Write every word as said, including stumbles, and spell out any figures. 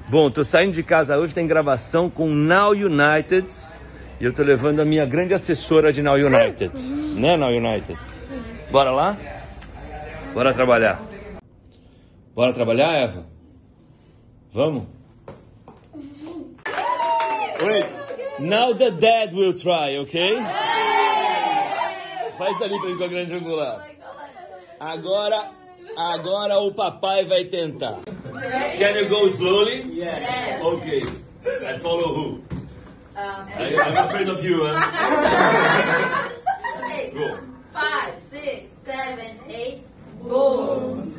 Bom, tô saindo de casa hoje, tem gravação com Now United. E eu tô levando a minha grande assessora de Now United. Né, Now United? Sim. Bora lá? Bora trabalhar. Bora trabalhar, Eva? Vamos? Wait. Now the dad will try, ok? Faz dali pra mim com a grande angular. Agora, agora o papai vai tentar. Can you go slowly? Yes. Okay. I follow who? Um, I, I'm afraid of you, huh? okay. Go. Five, six, seven, eight, go.